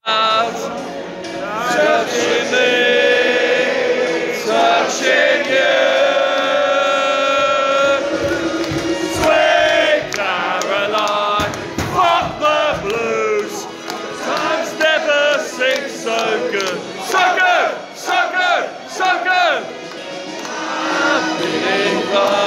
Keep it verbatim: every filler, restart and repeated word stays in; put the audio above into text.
Out, touching me, touching you. Sweet Caroline, fuck the blues. Times never seem so good, so good, so good, so good. I've been